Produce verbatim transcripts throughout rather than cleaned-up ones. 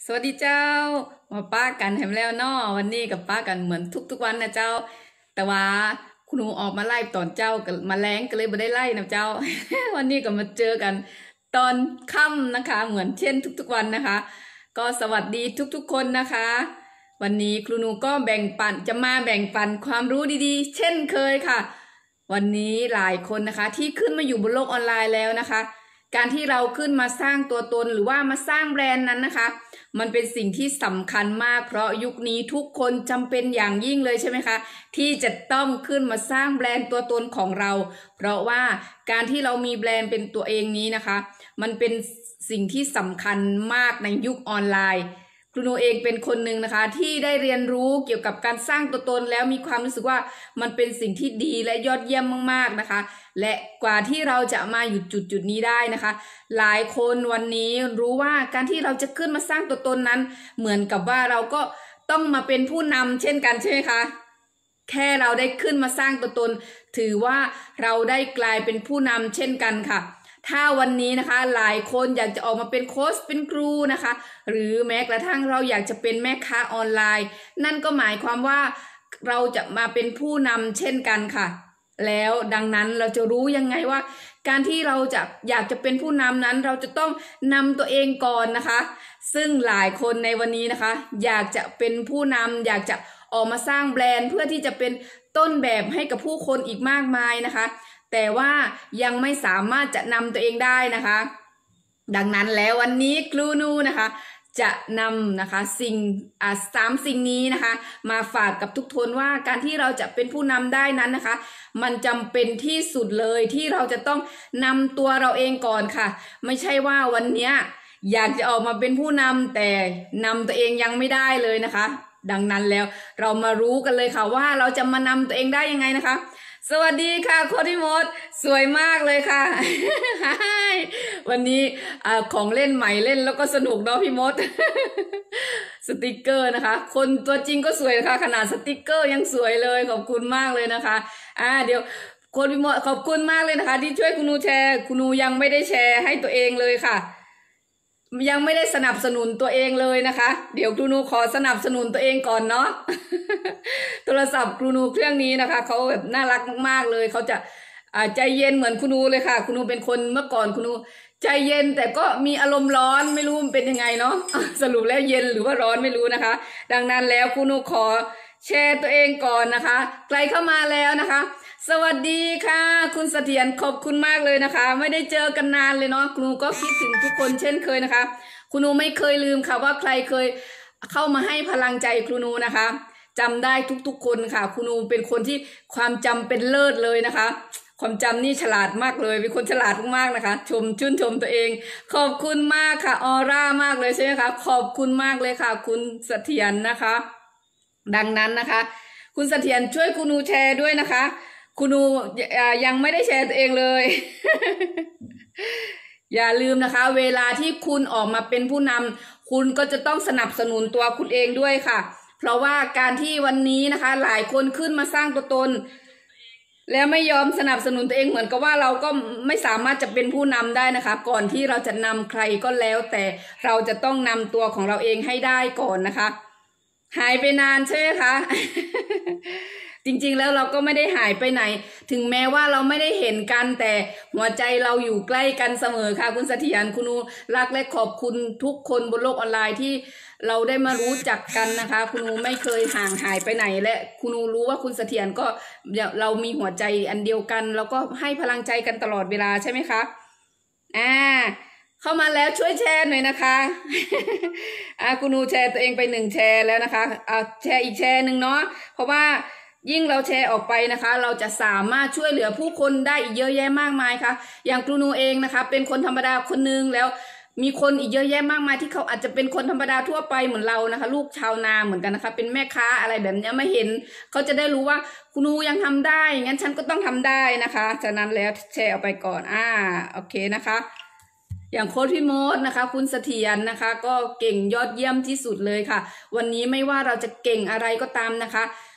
สวัสดีเจ้ามาป้ากันแถมแล้วเนาะวันนี้กับป้ากันเหมือนทุกๆวันนะเจ้าแต่ว่าคุณหนูออกมาไล่ตอนเจ้ากับมาแรงก็เลยไม่ได้ไล่นะเจ้า วันนี้ก็มาเจอกันตอนค่ำนะคะเหมือนเช่นทุกๆวันนะคะก็สวัสดีทุกๆคนนะคะวันนี้ครูหนูก็แบ่งปันจะมาแบ่งปันความรู้ดีๆเช่นเคยค่ะวันนี้หลายคนนะคะที่ขึ้นมาอยู่บนโลกออนไลน์แล้วนะคะการที่เราขึ้นมาสร้างตัวตนหรือว่ามาสร้างแบรนด์นั้นนะคะมันเป็นสิ่งที่สำคัญมากเพราะยุคนี้ทุกคนจำเป็นอย่างยิ่งเลยใช่ไหมคะที่จะต้องขึ้นมาสร้างแบรนด์ตัวตนของเราเพราะว่าการที่เรามีแบรนด์เป็นตัวเองนี้นะคะมันเป็นสิ่งที่สำคัญมากในยุคออนไลน์ครูโนเองเป็นคนหนึ่งนะคะที่ได้เรียนรู้เกี่ยวกับการสร้างตัวตนแล้วมีความรู้สึกว่ามันเป็นสิ่งที่ดีและยอดเยี่ยมมากๆนะคะและกว่าที่เราจะมาอยู่จุดจุดนี้ได้นะคะหลายคนวันนี้รู้ว่าการที่เราจะขึ้นมาสร้างตัวตนนั้นเหมือนกับว่าเราก็ต้องมาเป็นผู้นำเช่นกันใช่ไหมคะแค่เราได้ขึ้นมาสร้างตัวตนถือว่าเราได้กลายเป็นผู้นำเช่นกันค่ะถ้าวันนี้นะคะหลายคนอยากจะออกมาเป็นโค้ชเป็นครูนะคะหรือแม้กระทั่งเราอยากจะเป็นแม่ค้าออนไลน์นั่นก็หมายความว่าเราจะมาเป็นผู้นำเช่นกันค่ะแล้วดังนั้นเราจะรู้ยังไงว่าการที่เราจะอยากจะเป็นผู้นำนั้นเราจะต้องนำตัวเองก่อนนะคะซึ่งหลายคนในวันนี้นะคะอยากจะเป็นผู้นำอยากจะออกมาสร้างแบรนด์เพื่อที่จะเป็นต้นแบบให้กับผู้คนอีกมากมายนะคะแต่ว่ายังไม่สามารถจะนำตัวเองได้นะคะดังนั้นแล้ววันนี้ครูนูนะคะจะนำนะคะสิ่งอ่าสามสิ่งนี้นะคะมาฝากกับทุกคนว่าการที่เราจะเป็นผู้นำได้นั้นนะคะมันจำเป็นที่สุดเลยที่เราจะต้องนำตัวเราเองก่อนค่ะไม่ใช่ว่าวันนี้อยากจะออกมาเป็นผู้นำแต่นำตัวเองยังไม่ได้เลยนะคะดังนั้นแล้วเรามารู้กันเลยค่ะว่าเราจะมานำตัวเองได้ยังไงนะคะสวัสดีค่ะโค้ชพี่มดสวยมากเลยค่ะ วันนี้ของเล่นใหม่เล่นแล้วก็สนุกเนาะพี่มด สติกเกอร์นะคะคนตัวจริงก็สวยนะคะขนาดสติกเกอร์ยังสวยเลยขอบคุณมากเลยนะคะอ่าเดี๋ยวโค้ชพี่มดขอบคุณมากเลยนะคะที่ช่วยคุณนูแชร์คุณนูยังไม่ได้แชร์ให้ตัวเองเลยค่ะยังไม่ได้สนับสนุนตัวเองเลยนะคะเดี๋ยวครูนูขอสนับสนุนตัวเองก่อนเนาะ โทรศัพท์ครูนูเครื่องนี้นะคะเขาแบบน่ารักมากๆเลยเขาจะใจเย็นเหมือนครูนูเลยค่ะครูนูเป็นคนเมื่อก่อนครูนูใจเย็นแต่ก็มีอารมณ์ร้อนไม่รู้มันเป็นยังไงเนาะสรุปแล้วเย็นหรือว่าร้อนไม่รู้นะคะดังนั้นแล้วครูนูขอแชร์ตัวเองก่อนนะคะใครเข้ามาแล้วนะคะสวัสดีค่ะคุณเสถียรขอบคุณมากเลยนะคะไม่ได้เจอกันนานเลยเนาะครูก็คิดถึงทุกคนเช่นเคยนะคะครูนูไม่เคยลืมค่ะว่าใครเคยเข้ามาให้พลังใจครูนูนะคะจำได้ทุกๆคนค่ะครูนูเป็นคนที่ความจำเป็นเลิศเลยนะคะความจำนี่ฉลาดมากเลยเป็นคนฉลาดมากๆนะคะชมชื่นชมตัวเองขอบคุณมากค่ะออร่ามากเลยใช่ไหมคะขอบคุณมากเลยค่ะคุณเสถียรนะคะดังนั้นนะคะคุณเสถียรช่วยครูนูแชร์ด้วยนะคะครูนูยังไม่ได้แชร์ตัวเองเลย อย่าลืมนะคะเวลาที่คุณออกมาเป็นผู้นำคุณก็จะต้องสนับสนุนตัวคุณเองด้วยค่ะเพราะว่าการที่วันนี้นะคะหลายคนขึ้นมาสร้างตัวตนแล้วไม่ยอมสนับสนุนตัวเองเหมือนกับว่าเราก็ไม่สามารถจะเป็นผู้นำได้นะคะก่อนที่เราจะนำใครก็แล้วแต่เราจะต้องนำตัวของเราเองให้ได้ก่อนนะคะหายไปนานใช่ไหมคะ จริงๆแล้วเราก็ไม่ได้หายไปไหนถึงแม้ว่าเราไม่ได้เห็นกันแต่หัวใจเราอยู่ใกล้กันเสมอค่ะคุณเสถียรคุณนูรักและขอบคุณทุกคนบนโลกออนไลน์ที่เราได้มารู้จักกันนะคะคุณนูไม่เคยห่างหายไปไหนและคุณนูรู้ว่าคุณเสถียรก็เรามีหัวใจอันเดียวกันแล้วก็ให้พลังใจกันตลอดเวลาใช่ไหมคะอ่าเข้ามาแล้วช่วยแชร์หน่อยนะคะอ่าคุณนูแชร์ตัวเองไปหนึ่งแชร์แล้วนะคะอ่าแชร์อีกแชร์หนึ่งเนาะเพราะว่ายิ่งเราแชร์ออกไปนะคะเราจะสามารถช่วยเหลือผู้คนได้อีกเยอะแยะมากมายค่ะอย่างครูนูเองนะคะเป็นคนธรรมดาคนนึงแล้วมีคนอีกเยอะแยะมากมายที่เขาอาจจะเป็นคนธรรมดาทั่วไปเหมือนเรานะคะลูกชาวนาเหมือนกันนะคะเป็นแม่ค้าอะไรแบบนี้ไม่เห็นเขาจะได้รู้ว่าครูนูยังทำได้งั้นฉันก็ต้องทำได้นะคะฉะนั้นแล้วแชร์ออกไปก่อนอ่าโอเคนะคะอย่างโค้ชพี่มดนะคะคุณเสถียรนะคะก็เก่งยอดเยี่ยมที่สุดเลยค่ะวันนี้ไม่ว่าเราจะเก่งอะไรก็ตามนะคะ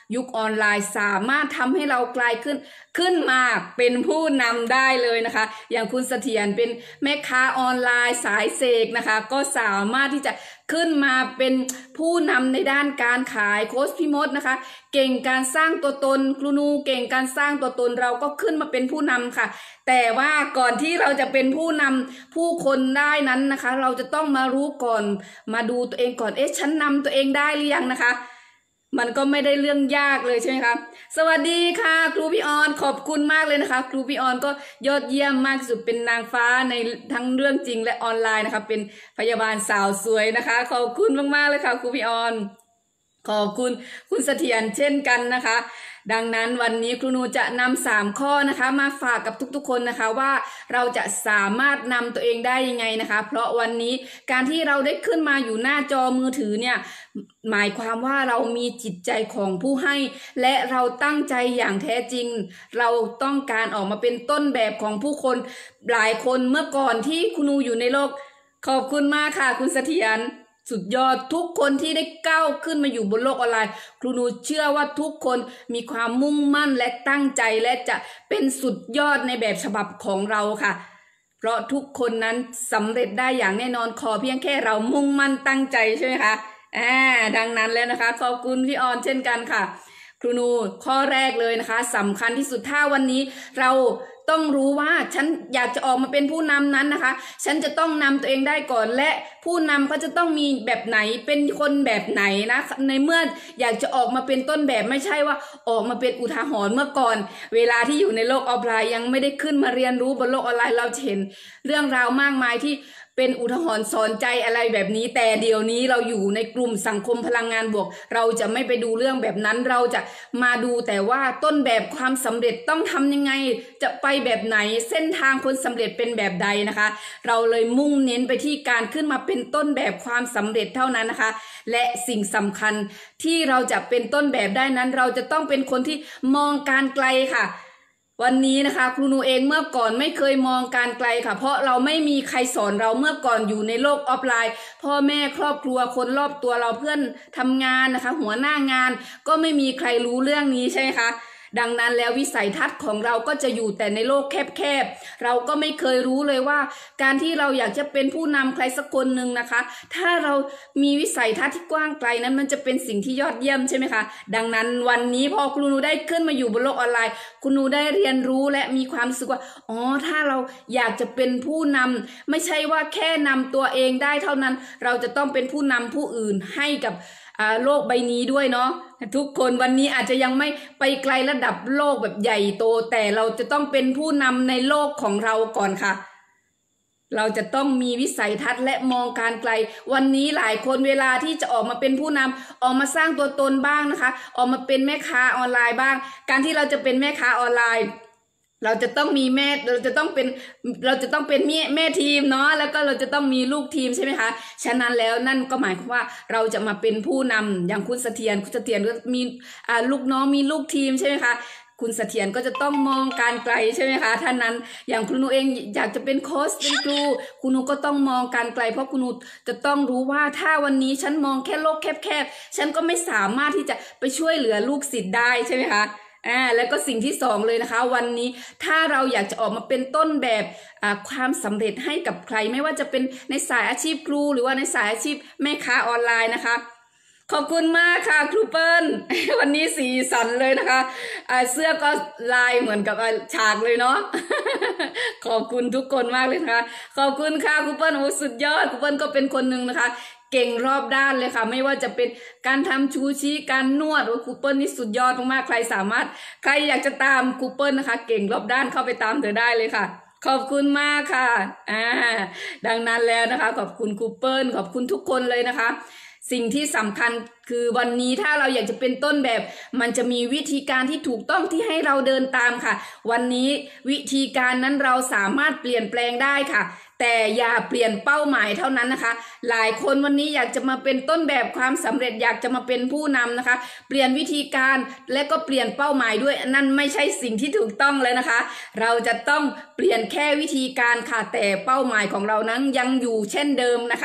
ยุคออนไลน์สามารถทำให้เรากลายขึ้นขึ้นมาเป็นผู้นำได้เลยนะคะอย่างคุณเสถียรเป็นแม่ค้าออนไลน์สายเสกนะคะก็สามารถที่จะขึ้นมาเป็นผู้นำในด้านการขายโค้ชพี่มดนะคะเก่งการสร้างตัวตนครูนูเก่งการสร้างตัวตนเราก็ขึ้นมาเป็นผู้นำค่ะแต่ว่าก่อนที่เราจะเป็นผู้นำผู้คนได้นั้นนะคะเราจะต้องมารู้ก่อนมาดูตัวเองก่อนเอ๊ะฉันนำตัวเองได้หรือยังนะคะมันก็ไม่ได้เรื่องยากเลยใช่ไหมคะสวัสดีค่ะครูพี่ออนขอบคุณมากเลยนะคะครูพี่ออนก็ยอดเยี่ยมมากสุดเป็นนางฟ้าในทั้งเรื่องจริงและออนไลน์นะคะเป็นพยาบาลสาวสวยนะคะขอบคุณมากๆเลยค่ะครูพี่ออนขอบคุณคุณเสถียรเช่นกันนะคะดังนั้นวันนี้ครูนูจะนำสามข้อนะคะมาฝากกับทุกๆคนนะคะว่าเราจะสามารถนำตัวเองได้ยังไงนะคะเพราะวันนี้การที่เราได้ขึ้นมาอยู่หน้าจอมือถือเนี่ยหมายความว่าเรามีจิตใจของผู้ให้และเราตั้งใจอย่างแท้จริงเราต้องการออกมาเป็นต้นแบบของผู้คนหลายคนเมื่อก่อนที่ครูนูอยู่ในโลกขอบคุณมากค่ะคุณเสถียรสุดยอดทุกคนที่ได้ก้าวขึ้นมาอยู่บนโลกออนไลน์ครูนูเชื่อว่าทุกคนมีความมุ่งมั่นและตั้งใจและจะเป็นสุดยอดในแบบฉบับของเราค่ะเพราะทุกคนนั้นสำเร็จได้อย่างแน่นอนขอเพียงแค่เรามุ่งมั่นตั้งใจใช่ไหมคะอ่าดังนั้นแล้วนะคะขอบคุณพี่ออนเช่นกันค่ะครูนูข้อแรกเลยนะคะสำคัญที่สุดถ้าวันนี้เราต้องรู้ว่าฉันอยากจะออกมาเป็นผู้นำนั้นนะคะฉันจะต้องนำตัวเองได้ก่อนและผู้นำก็จะต้องมีแบบไหนเป็นคนแบบไหนนะในเมื่ออยากจะออกมาเป็นต้นแบบไม่ใช่ว่าออกมาเป็นอุทาหรณ์เมื่อก่อนเวลาที่อยู่ในโลกออนไลน์ยังไม่ได้ขึ้นมาเรียนรู้บนโลกออนไลน์เราเห็นเรื่องราวมากมายที่เป็นอุทาหรณ์สอนใจอะไรแบบนี้แต่เดี๋ยวนี้เราอยู่ในกลุ่มสังคมพลังงานบวกเราจะไม่ไปดูเรื่องแบบนั้นเราจะมาดูแต่ว่าต้นแบบความสำเร็จต้องทำยังไงจะไปแบบไหนเส้นทางคนสำเร็จเป็นแบบใดนะคะเราเลยมุ่งเน้นไปที่การขึ้นมาเป็นต้นแบบความสำเร็จเท่านั้นนะคะและสิ่งสำคัญที่เราจะเป็นต้นแบบได้นั้นเราจะต้องเป็นคนที่มองการไกลค่ะวันนี้นะคะครูนูเองเมื่อก่อนไม่เคยมองการไกลค่ะเพราะเราไม่มีใครสอนเราเมื่อก่อนอยู่ในโลกออฟไลน์พ่อแม่ครอบครัวคนรอบตัวเราเพื่อนทำงานนะคะหัวหน้างานก็ไม่มีใครรู้เรื่องนี้ใช่ไหมคะดังนั้นแล้ววิสัยทัศน์ของเราก็จะอยู่แต่ในโลกแคบๆเราก็ไม่เคยรู้เลยว่าการที่เราอยากจะเป็นผู้นำใครสักคนหนึ่งนะคะถ้าเรามีวิสัยทัศน์ที่กว้างไกลนั้นมันจะเป็นสิ่งที่ยอดเยี่ยมใช่ไหมคะดังนั้นวันนี้พอครูนูได้ขึ้นมาอยู่บนโลกออนไลน์ครูนูได้เรียนรู้และมีความรู้สึกว่าอ๋อถ้าเราอยากจะเป็นผู้นำไม่ใช่ว่าแค่นำตัวเองได้เท่านั้นเราจะต้องเป็นผู้นำผู้อื่นให้กับโลกใบนี้ด้วยเนาะทุกคนวันนี้อาจจะยังไม่ไปไกลระดับโลกแบบใหญ่โตแต่เราจะต้องเป็นผู้นำในโลกของเราก่อนค่ะเราจะต้องมีวิสัยทัศน์และมองการไกลวันนี้หลายคนเวลาที่จะออกมาเป็นผู้นำออกมาสร้างตัวตนบ้างนะคะออกมาเป็นแม่ค้าออนไลน์บ้างการที่เราจะเป็นแม่ค้าออนไลน์เราจะต้องมีแม่เราจะต้องเป็นเราจะต้องเป็นแม่แม่ทีมเนาะแล้วก็เราจะต้องมีลูกทีมใช่ไหมคะฉะนั้นแล้วนั่นก็หมายความว่าเราจะมาเป็นผู้นำอย่างคุณเสถียรคุณเสถียรก็มีอ่าลูกน้องมีลูกทีมใช่ไหมคะคุณเสถียรก็จะต้องมองการไกลใช่ไหมคะท่านนั้นอย่างคุณนูเองอยากจะเป็นโค้ชเป็นครูคุณนูก็ต้องมองการไกลเพราะคุณนูจะต้องรู้ว่าถ้าวันนี้ฉันมองแค่โลกแคบๆฉันก็ไม่สามารถที่จะไปช่วยเหลือลูกศิษย์ได้ใช่ไหมคะอ่าแล้วก็สิ่งที่สองเลยนะคะวันนี้ถ้าเราอยากจะออกมาเป็นต้นแบบอ่าความสำเร็จให้กับใครไม่ว่าจะเป็นในสายอาชีพครูหรือว่าในสายอาชีพแม่ค้าออนไลน์นะคะขอบคุณมากค่ะครูเปิ้ล วันนี้สีสันเลยนะคะอ่าเสื้อก็ลายเหมือนกับฉากเลยเนาะ ขอบคุณทุกคนมากเลยนะคะขอบคุณค่ะครูเปิ้ลโอ้สุดยอดครูเปิ้ลก็เป็นคนหนึ่งนะคะเก่งรอบด้านเลยค่ะไม่ว่าจะเป็นการทำชูชีการนวดโอ้ครูเปิ้ลนี่สุดยอดมากๆใครสามารถใครอยากจะตามครูเปิ้ลนะคะเก่งรอบด้านเข้าไปตามเธอได้เลยค่ะขอบคุณมากค่ะอ่าดังนั้นแล้วนะคะขอบคุณครูเปิ้ลขอบคุณทุกคนเลยนะคะสิ่งที่สำคัญคือวันนี้ถ้าเราอยากจะเป็นต้นแบบมันจะมีวิธีการที่ถูกต้องที่ให้เราเดินตามค่ะวันนี้วิธีการนั้นเราสามารถเปลี่ยนแปลงได้ค่ะแต่อย่าเปลี่ยนเป้าหมายเท่านั้นนะคะหลายคนวันนี้อยากจะมาเป็นต้นแบบความสำเร็จอยากจะมาเป็นผู้นำนะคะเปลี่ยนวิธีการและก็เปลี่ยนเป้าหมายด้วยนั่นไม่ใช่สิ่งที่ถูกต้องเลยนะคะเราจะต้องเปลี่ยนแค่วิธีการค่ะแต่เป้าหมายของเรานั้นยังอยู่เช่นเดิมนะคะ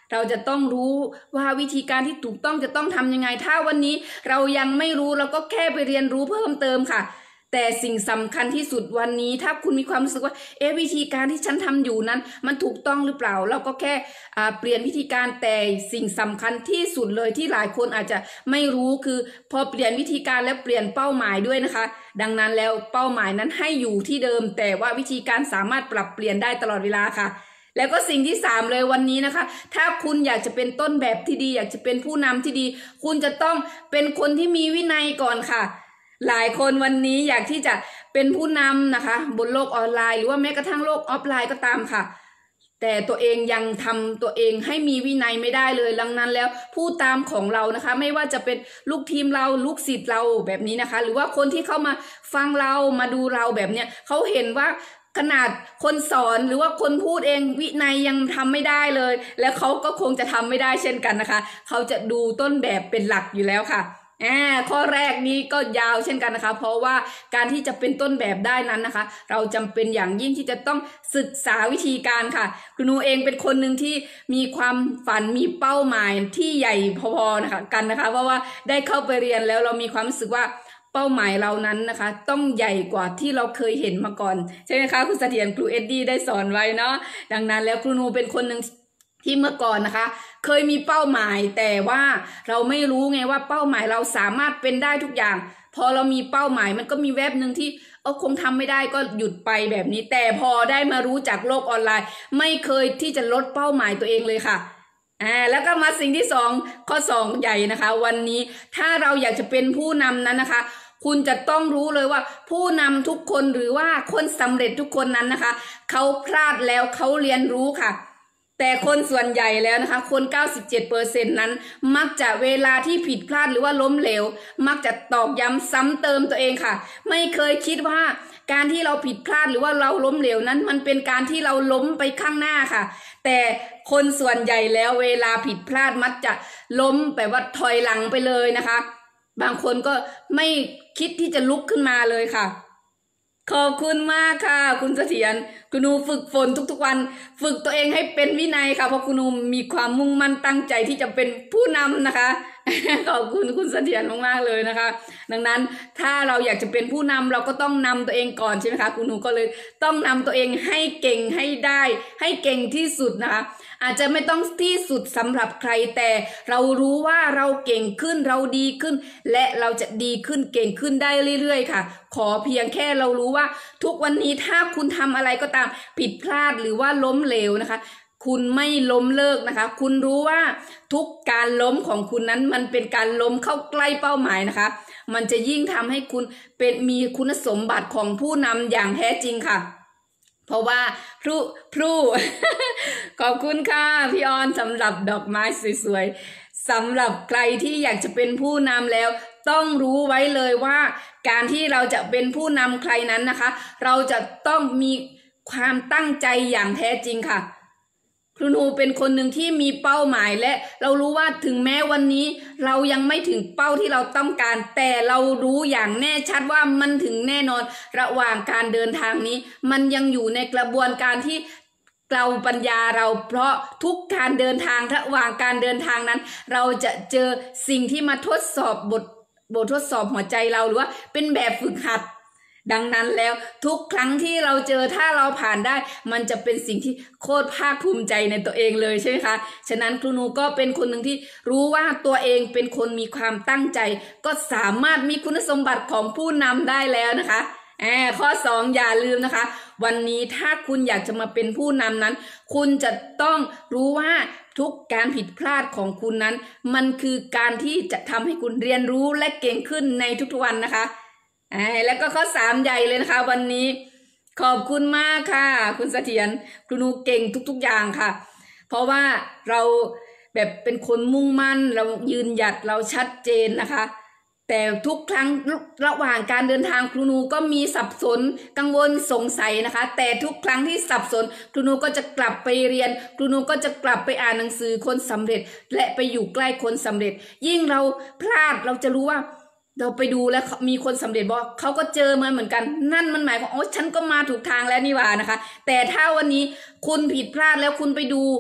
เราจะต้องรู้ว่าวิธีการที่ถูกต้องจะต้องทำยังไงถ้าวันนี้เรายังไม่รู้เราก็แค่ไปเรียนรู้เพิ่มเติมค่ะแต่สิ่งสำคัญที่สุดวันนี้ถ้าคุณมีความรู้สึกว่าเอ๊ะวิธีการที่ฉันทำอยู่นั้นมันถูกต้องหรือเปล่าเราก็แค่เปลี่ยนวิธีการแต่สิ่งสำคัญที่สุดเลยที่หลายคนอาจจะไม่รู้คือพอเปลี่ยนวิธีการแล้วเปลี่ยนเป้าหมายด้วยนะคะดังนั้นแล้วเป้าหมายนั้นให้อยู่ที่เดิมแต่ว่าวิธีการสามารถปรับเปลี่ยนได้ตลอดเวลาค่ะแล้วก็สิ่งที่สามเลยวันนี้นะคะถ้าคุณอยากจะเป็นต้นแบบที่ดีอยากจะเป็นผู้นำที่ดีคุณจะต้องเป็นคนที่มีวินัยก่อนค่ะหลายคนวันนี้อยากที่จะเป็นผู้นำนะคะบนโลกออนไลน์หรือว่าแม้กระทั่งโลกออฟไลน์ก็ตามค่ะแต่ตัวเองยังทำตัวเองให้มีวินัยไม่ได้เลยดังนั้นแล้วผู้ตามของเรานะคะไม่ว่าจะเป็นลูกทีมเราลูกศิษย์เราแบบนี้นะคะหรือว่าคนที่เข้ามาฟังเรามาดูเราแบบเนี้ยเขาเห็นว่าขนาดคนสอนหรือว่าคนพูดเองวินัยยังทำไม่ได้เลยแล้วเขาก็คงจะทำไม่ได้เช่นกันนะคะเขาจะดูต้นแบบเป็นหลักอยู่แล้วค่ะอ่าข้อแรกนี้ก็ยาวเช่นกันนะคะเพราะว่าการที่จะเป็นต้นแบบได้นั้นนะคะเราจำเป็นอย่างยิ่งที่จะต้องศึกษาวิธีการค่ะคุณหนูเองเป็นคนหนึ่งที่มีความฝันมีเป้าหมายที่ใหญ่พอๆนะคะกันนะคะเพราะว่าได้เข้าไปเรียนแล้วเรามีความรู้สึกว่าเป้าหมายเรานั้นนะคะต้องใหญ่กว่าที่เราเคยเห็นมาก่อนใช่ไหมคะคุณเสถียรครูเอ็ดดี้ได้สอนไว้เนาะดังนั้นแล้วครูหนูเป็นคนหนึ่งที่เมื่อก่อนนะคะเคยมีเป้าหมายแต่ว่าเราไม่รู้ไงว่าเป้าหมายเราสามารถเป็นได้ทุกอย่างพอเรามีเป้าหมายมันก็มีแวบหนึ่งที่เออคงทำไม่ได้ก็หยุดไปแบบนี้แต่พอได้มารู้จากโลกออนไลน์ไม่เคยที่จะลดเป้าหมายตัวเองเลยค่ะอ่าแล้วก็มาสิ่งที่สองข้อสองใหญ่นะคะวันนี้ถ้าเราอยากจะเป็นผู้นำนั้นนะคะคุณจะต้องรู้เลยว่าผู้นำทุกคนหรือว่าคนสำเร็จทุกคนนั้นนะคะเขาพลาดแล้วเขาเรียนรู้ค่ะแต่คนส่วนใหญ่แล้วนะคะคน เก้าสิบเจ็ดเปอร์เซ็นต์ นั้นมักจะเวลาที่ผิดพลาดหรือว่าล้มเหลวมักจะตอกย้ำซ้ำเติมตัวเองค่ะไม่เคยคิดว่าการที่เราผิดพลาดหรือว่าเราล้มเหลวนั้นมันเป็นการที่เราล้มไปข้างหน้าค่ะแต่คนส่วนใหญ่แล้วเวลาผิดพลาดมักจะล้มแบบว่าถอยหลังไปเลยนะคะบางคนก็ไม่คิดที่จะลุกขึ้นมาเลยค่ะขอบคุณมากค่ะคุณเสถียรคุณหนูฝึกฝนทุกๆวันฝึกตัวเองให้เป็นวินัยค่ะเพราะคุณหนูมีความมุ่งมั่นตั้งใจที่จะเป็นผู้นำนะคะ ขอบคุณคุณเสถียรมากๆเลยนะคะดังนั้นถ้าเราอยากจะเป็นผู้นำเราก็ต้องนำตัวเองก่อนใช่ไหมคะคุณหนูก็เลยต้องนำตัวเองให้เก่งให้ได้ให้เก่งที่สุดนะคะอาจจะไม่ต้องที่สุดสำหรับใครแต่เรารู้ว่าเราเก่งขึ้นเราดีขึ้นและเราจะดีขึ้นเก่งขึ้นได้เรื่อยๆค่ะขอเพียงแค่เรารู้ว่าทุกวันนี้ถ้าคุณทำอะไรก็ตามผิดพลาดหรือว่าล้มเหลวนะคะคุณไม่ล้มเลิกนะคะคุณรู้ว่าทุกการล้มของคุณนั้นมันเป็นการล้มเข้าใกล้เป้าหมายนะคะมันจะยิ่งทำให้คุณเป็นมีคุณสมบัติของผู้นำอย่างแท้จริงค่ะเพราะว่าพรูพรู ขอบคุณค่ะพี่ออนสำหรับดอกไม้สวยๆสำหรับใครที่อยากจะเป็นผู้นำแล้วต้องรู้ไว้เลยว่าการที่เราจะเป็นผู้นำใครนั้นนะคะเราจะต้องมีความตั้งใจอย่างแท้จริงค่ะครูหนูเป็นคนหนึ่งที่มีเป้าหมายและเรารู้ว่าถึงแม้วันนี้เรายังไม่ถึงเป้าที่เราต้องการแต่เรารู้อย่างแน่ชัดว่ามันถึงแน่นอนระหว่างการเดินทางนี้มันยังอยู่ในกระบวนการที่เราปัญญาเราเพราะทุกการเดินทางระหว่างการเดินทางนั้นเราจะเจอสิ่งที่มาทดสอบบทบททดสอบหัวใจเราหรือว่าเป็นแบบฝึกหัดดังนั้นแล้วทุกครั้งที่เราเจอถ้าเราผ่านได้มันจะเป็นสิ่งที่โคตรภาคภูมิใจในตัวเองเลยใช่ไหมคะฉะนั้นครูหนูก็เป็นคนหนึ่งที่รู้ว่าตัวเองเป็นคนมีความตั้งใจก็สามารถมีคุณสมบัติของผู้นำได้แล้วนะคะแอบข้อสองอย่าลืมนะคะวันนี้ถ้าคุณอยากจะมาเป็นผู้นำนั้นคุณจะต้องรู้ว่าทุกการผิดพลาดของคุณนั้นมันคือการที่จะทำให้คุณเรียนรู้และเก่งขึ้นในทุกๆวันนะคะแล้วก็ข้อสามใหญ่เลยนะคะวันนี้ขอบคุณมากค่ะคุณเสถียรครูหนูเก่งทุกๆอย่างค่ะเพราะว่าเราแบบเป็นคนมุ่งมั่นเรายืนหยัดเราชัดเจนนะคะแต่ทุกครั้งระหว่างการเดินทางครูหนูก็มีสับสนกังวลสงสัยนะคะแต่ทุกครั้งที่สับสนครูหนูก็จะกลับไปเรียนครูหนูก็จะกลับไปอ่านหนังสือคนสำเร็จและไปอยู่ใกล้คนสำเร็จยิ่งเราพลาดเราจะรู้ว่าเราไปดูแล้วมีคนสำเร็จบอกเขาก็เจอมาเหมือนกันนั่นมันหมายความโอ้ฉันก็มาถูกทางแล้วนี่หว่านะคะแต่ถ้าวันนี้คุณผิดพลาดแล้วคุณไปดู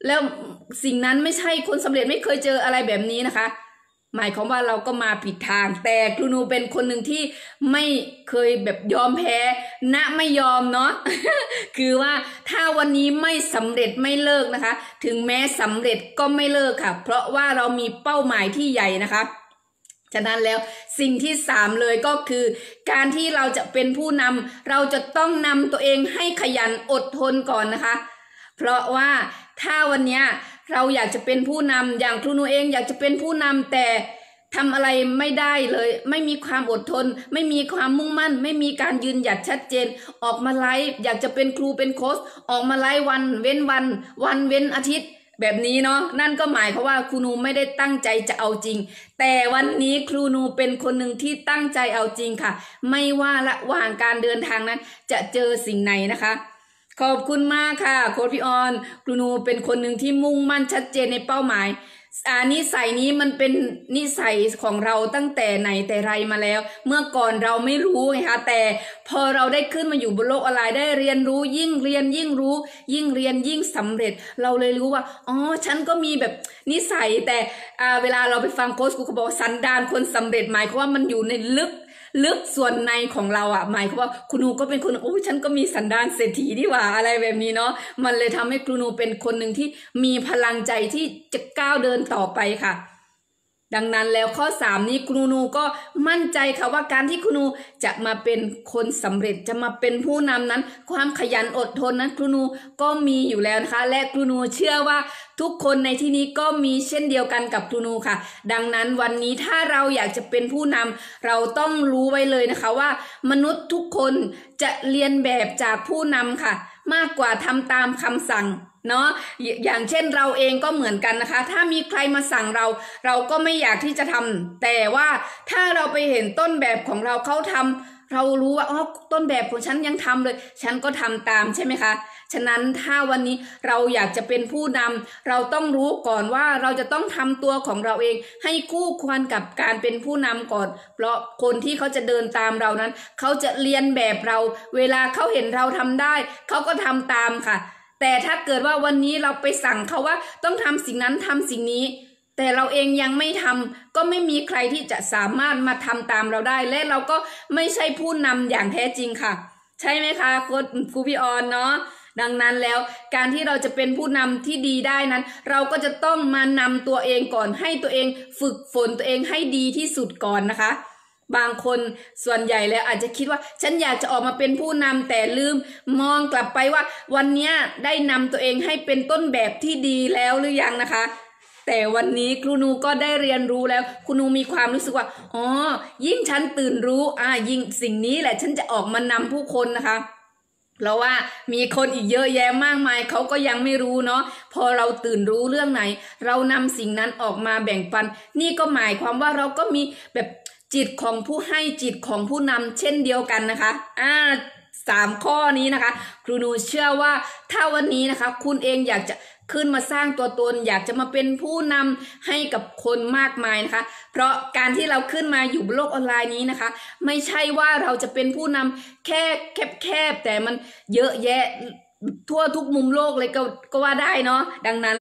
แล้วสิ่งนั้นไม่ใช่คนสำเร็จไม่เคยเจออะไรแบบนี้นะคะหมายความว่าเราก็มาผิดทางแต่ครูนูเป็นคนหนึ่งที่ไม่เคยแบบยอมแพ้ณไม่ยอมเนาะ คือว่าถ้าวันนี้ไม่สำเร็จไม่เลิกนะคะถึงแม้สำเร็จก็ไม่เลิกค่ะเพราะว่าเรามีเป้าหมายที่ใหญ่นะคะฉะนั้นแล้วสิ่งที่สามเลยก็คือการที่เราจะเป็นผู้นำเราจะต้องนำตัวเองให้ขยันอดทนก่อนนะคะเพราะว่าถ้าวันนี้เราอยากจะเป็นผู้นำอย่างครูนูเองอยากจะเป็นผู้นำแต่ทำอะไรไม่ได้เลยไม่มีความอดทนไม่มีความมุ่งมั่นไม่มีการยืนหยัดชัดเจนออกมาไลฟ์อยากจะเป็นครูเป็นโค้ชออกมาไลฟ์วันเว้นวันวันเว้นอาทิตย์แบบนี้เนาะนั่นก็หมายความว่าครูนูไม่ได้ตั้งใจจะเอาจริงแต่วันนี้ครูนูเป็นคนหนึ่งที่ตั้งใจเอาจริงค่ะไม่ว่าระหว่างการเดินทางนั้นจะเจอสิ่งไหนนะคะขอบคุณมากค่ะโค้ชพี่ออนครูนูเป็นคนหนึ่งที่มุ่งมั่นชัดเจนในเป้าหมายอ่านิสัยนี้มันเป็นนิสัยของเราตั้งแต่ไหนแต่ไรมาแล้วเมื่อก่อนเราไม่รู้ไงคะแต่พอเราได้ขึ้นมาอยู่บนโลกออนไลน์ได้เรียนรู้ยิ่งเรียนยิ่งรู้ยิ่งเรียนยิ่งสำเร็จเราเลยรู้ว่าอ๋อฉันก็มีแบบนิสัยแต่อ่าเวลาเราไปฟังโค้ชกูเขาบอกสันดานคนสำเร็จหมายความว่ามันอยู่ในลึกลึกส่วนในของเราอ่ะหมายความว่าครูนูก็เป็นคนโอ้ฉันก็มีสันดานเศรษฐีนี่หว่าอะไรแบบนี้เนาะมันเลยทำให้ครูนูเป็นคนหนึ่งที่มีพลังใจที่จะก้าวเดินต่อไปค่ะดังนั้นแล้วข้อสามนี้ครูนูก็มั่นใจค่ะว่าการที่ครูนูจะมาเป็นคนสำเร็จจะมาเป็นผู้นำนั้นความขยันอดทนนั้นครูนูก็มีอยู่แล้วนะคะและครูนูเชื่อว่าทุกคนในที่นี้ก็มีเช่นเดียวกันกับครูนูค่ะดังนั้นวันนี้ถ้าเราอยากจะเป็นผู้นำเราต้องรู้ไว้เลยนะคะว่ามนุษย์ทุกคนจะเรียนแบบจากผู้นำค่ะมากกว่าทำตามคำสั่งเนาะอย่างเช่นเราเองก็เหมือนกันนะคะถ้ามีใครมาสั่งเราเราก็ไม่อยากที่จะทำแต่ว่าถ้าเราไปเห็นต้นแบบของเราเขาทำเรารู้ว่าอ๋อต้นแบบของฉันยังทำเลยฉันก็ทำตามใช่ไหมคะฉะนั้นถ้าวันนี้เราอยากจะเป็นผู้นำเราต้องรู้ก่อนว่าเราจะต้องทำตัวของเราเองให้คู่ควรกับการเป็นผู้นำก่อนเพราะคนที่เขาจะเดินตามเรานั้นเขาจะเรียนแบบเราเวลาเขาเห็นเราทำได้เขาก็ทำตามค่ะแต่ถ้าเกิดว่าวันนี้เราไปสั่งเขาว่าต้องทำสิ่งนั้นทำสิ่งนี้แต่เราเองยังไม่ทำก็ไม่มีใครที่จะสามารถมาทำตามเราได้และเราก็ไม่ใช่ผู้นำอย่างแท้จริงค่ะใช่ไหมคะโค้ชครูพี่ออนเนาะดังนั้นแล้วการที่เราจะเป็นผู้นำที่ดีได้นั้นเราก็จะต้องมานำตัวเองก่อนให้ตัวเองฝึกฝนตัวเองให้ดีที่สุดก่อนนะคะบางคนส่วนใหญ่แล้วอาจจะคิดว่าฉันอยากจะออกมาเป็นผู้นำแต่ลืมมองกลับไปว่าวันนี้ได้นำตัวเองให้เป็นต้นแบบที่ดีแล้วหรือยังนะคะแต่วันนี้ครูนูก็ได้เรียนรู้แล้วครูนูมีความรู้สึกว่าอ๋อยิ่งฉันตื่นรู้อ่ายิ่งสิ่งนี้แหละฉันจะออกมานำผู้คนนะคะเพราะว่ามีคนอีกเยอะแยะมากมายเขาก็ยังไม่รู้เนาะพอเราตื่นรู้เรื่องไหนเรานำสิ่งนั้นออกมาแบ่งปันนี่ก็หมายความว่าเราก็มีแบบจิตของผู้ให้จิตของผู้นำเช่นเดียวกันนะคะอ่าสามข้อนี้นะคะครูนูเชื่อว่าถ้าวันนี้นะคะคุณเองอยากจะขึ้นมาสร้างตัวตนอยากจะมาเป็นผู้นำให้กับคนมากมายนะคะเพราะการที่เราขึ้นมาอยู่บนโลกออนไลน์นี้นะคะไม่ใช่ว่าเราจะเป็นผู้นำแค่แคบๆแต่มันเยอะแยะทั่วทุกมุมโลกเลยก็ก็ว่าได้เนาะดังนั้น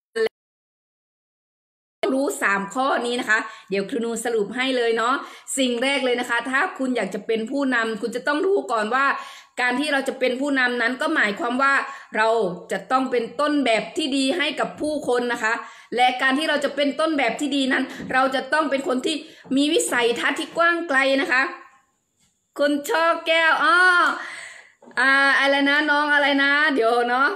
รู้สามข้อนี้นะคะเดี๋ยวครูนูสรุปให้เลยเนาะสิ่งแรกเลยนะคะถ้าคุณอยากจะเป็นผู้นำคุณจะต้องรู้ก่อนว่าการที่เราจะเป็นผู้นำนั้นก็หมายความว่าเราจะต้องเป็นต้นแบบที่ดีให้กับผู้คนนะคะและการที่เราจะเป็นต้นแบบที่ดีนั้นเราจะต้องเป็นคนที่มีวิสัยทัศน์ที่กว้างไกลนะคะคุณช่อแก้วอ้ออ่าอะไรนะน้องอะไรนะเดี๋ยวเนาะ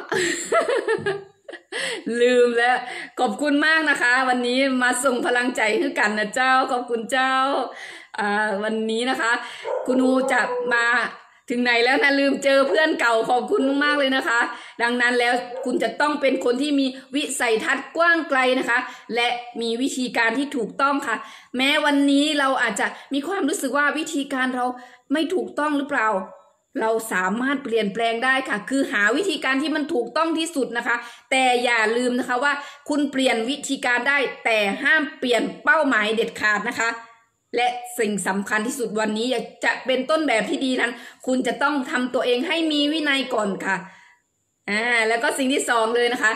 ลืมแล้วขอบคุณมากนะคะวันนี้มาส่งพลังใจให้กันนะเจ้าขอบคุณเจ้าอ่าวันนี้นะคะคุณนูจะมาถึงไหนแล้วนะลืมเจอเพื่อนเก่าขอบคุณมากเลยนะคะดังนั้นแล้วคุณจะต้องเป็นคนที่มีวิสัยทัศน์กว้างไกลนะคะและมีวิธีการที่ถูกต้องค่ะแม้วันนี้เราอาจจะมีความรู้สึกว่าวิธีการเราไม่ถูกต้องหรือเปล่าเราสามารถเปลี่ยนแปลงได้ค่ะคือหาวิธีการที่มันถูกต้องที่สุดนะคะแต่อย่าลืมนะคะว่าคุณเปลี่ยนวิธีการได้แต่ห้ามเปลี่ยนเป้าหมายเด็ดขาดนะคะและสิ่งสำคัญที่สุดวันนี้อยากจะเป็นต้นแบบที่ดีนั้นคุณจะต้องทำตัวเองให้มีวินัยก่อนค่ะอ่าแล้วก็สิ่งที่สองเลยนะคะ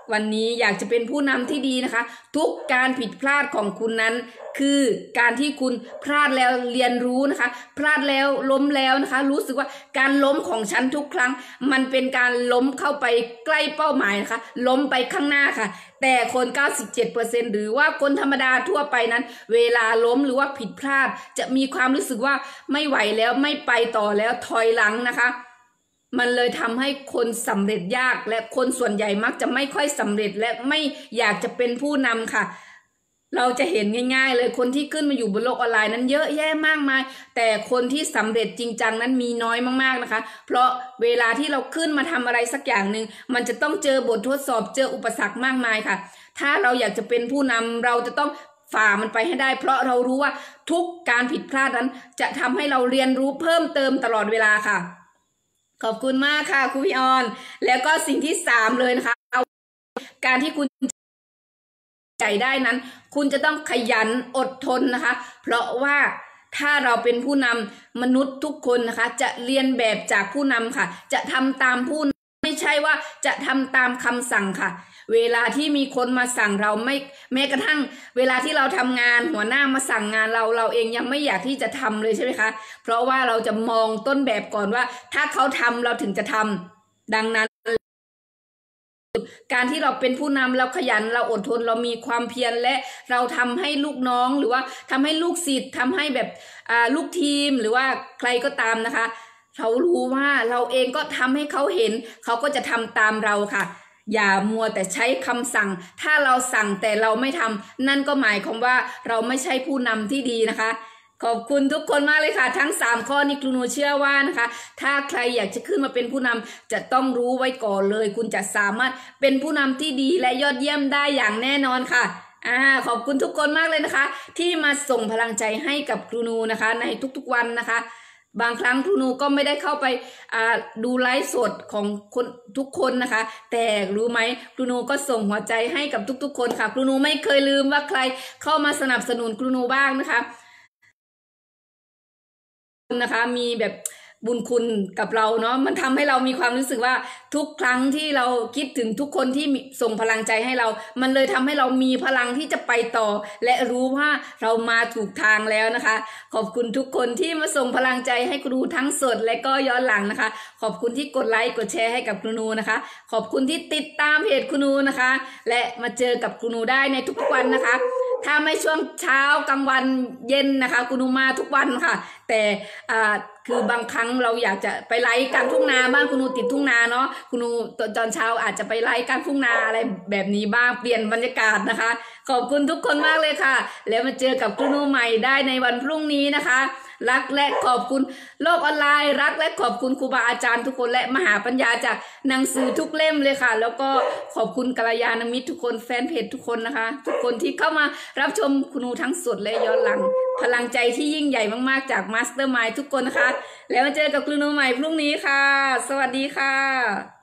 วันนี้อยากจะเป็นผู้นำที่ดีนะคะทุกการผิดพลาดของคุณนั้นคือการที่คุณพลาดแล้วเรียนรู้นะคะพลาดแล้วล้มแล้วนะคะรู้สึกว่าการล้มของฉันทุกครั้งมันเป็นการล้มเข้าไปใกล้เป้าหมายนะคะล้มไปข้างหน้าค่ะแต่คน เก้าสิบเจ็ดเปอร์เซ็นต์ หรือว่าคนธรรมดาทั่วไปนั้นเวลาล้มหรือว่าผิดพลาดจะมีความรู้สึกว่าไม่ไหวแล้วไม่ไปต่อแล้วถอยหลังนะคะมันเลยทำให้คนสำเร็จยากและคนส่วนใหญ่มักจะไม่ค่อยสำเร็จและไม่อยากจะเป็นผู้นำค่ะเราจะเห็นง่ายๆเลยคนที่ขึ้นมาอยู่บนโลกออนไลน์นั้นเยอะแยะมากมายแต่คนที่สำเร็จจริงจังนั้นมีน้อยมากๆนะคะเพราะเวลาที่เราขึ้นมาทำอะไรสักอย่างหนึ่งมันจะต้องเจอบททดสอบเจออุปสรรคมากมายค่ะถ้าเราอยากจะเป็นผู้นำเราจะต้องฝ่ามันไปให้ได้เพราะเรารู้ว่าทุกการผิดพลาดนั้นจะทำให้เราเรียนรู้เพิ่มเติมตลอดเวลาค่ะขอบคุณมากค่ะครูพี่ออนแล้วก็สิ่งที่สามเลยนะคะเอาการที่คุณใจได้นั้นคุณจะต้องขยันอดทนนะคะเพราะว่าถ้าเราเป็นผู้นำมนุษย์ทุกคนนะคะจะเรียนแบบจากผู้นำค่ะจะทำตามผู้นำไม่ใช่ว่าจะทำตามคำสั่งค่ะเวลาที่มีคนมาสั่งเราไม่แม้กระทั่งเวลาที่เราทำงานหัวหน้ามาสั่งงานเราเราเองยังไม่อยากที่จะทำเลยใช่ไหมคะเพราะว่าเราจะมองต้นแบบก่อนว่าถ้าเขาทำเราถึงจะทำดังนั้นการที่เราเป็นผู้นำเราขยันเราอดทนเรามีความเพียรและเราทำให้ลูกน้องหรือว่าทำให้ลูกศิษย์ทำให้แบบลูกทีมหรือว่าใครก็ตามนะคะเขารู้ว่าเราเองก็ทำให้เขาเห็นเขาก็จะทำตามเราค่ะอย่ามัวแต่ใช้คำสั่งถ้าเราสั่งแต่เราไม่ทำนั่นก็หมายความว่าเราไม่ใช่ผู้นำที่ดีนะคะขอบคุณทุกคนมากเลยค่ะทั้งสามข้อนี้ครูนูเชื่อว่านะคะถ้าใครอยากจะขึ้นมาเป็นผู้นำจะต้องรู้ไว้ก่อนเลยคุณจะสามารถเป็นผู้นำที่ดีและยอดเยี่ยมได้อย่างแน่นอนค่ะอ่าขอบคุณทุกคนมากเลยนะคะที่มาส่งพลังใจให้กับครูนูนะคะในทุกๆวันนะคะบางครั้งครูนูก็ไม่ได้เข้าไปดูไลฟ์สดของคนทุกคนนะคะแต่รู้ไหมครูนูก็ส่งหัวใจให้กับทุกๆคนค่ะครูนูไม่เคยลืมว่าใครเข้ามาสนับสนุนครูนูบ้างนะคะนะคะมีแบบบุญคุณกับเราเนาะมันทำให้เรามีความรู้สึกว่าทุกครั้งที่เราคิดถึงทุกคนที่ส่งพลังใจให้เรามันเลยทำให้เรามีพลังที่จะไปต่อและรู้ว่าเรามาถูกทางแล้วนะคะขอบคุณทุกคนที่มาส่งพลังใจให้ครูทั้งสดและก็ย้อนหลังนะคะขอบคุณที่กดไลค์กดแชร์ให้กับครูนูนะคะขอบคุณที่ติดตามเพจครูนูนะคะและมาเจอกับครูนูได้ในทุกๆวันนะคะถ้าไม่ช่วงเช้ากลางวันเย็นนะคะครูนูมาทุกวันค่ะแต่อ่าคือบางครั้งเราอยากจะไปไลฟ์กลางทุ่งนาบ้านคุณนูติดทุ่งนาเนาะคุณนูตอนเช้าอาจจะไปไลฟ์กลางทุ่งนาอะไรแบบนี้บ้างเปลี่ยนบรรยากาศนะคะขอบคุณทุกคนมากเลยค่ะแล้วมาเจอกับคุณนูใหม่ได้ในวันพรุ่งนี้นะคะรักและขอบคุณโลกออนไลน์รักและขอบคุณครูบาอาจารย์ทุกคนและมหาปัญญาจากหนังสือทุกเล่มเลยค่ะแล้วก็ขอบคุณกัลยาณมิตรทุกคนแฟนเพจทุกคนนะคะทุกคนที่เข้ามารับชมคุณนูทั้งสดและย้อนหลังพลังใจที่ยิ่งใหญ่มากๆจากมาสเตอร์มายด์ทุกคนนะคะแล้วมาเจอกับคุณนูใหม่พรุ่งนี้ค่ะสวัสดีค่ะ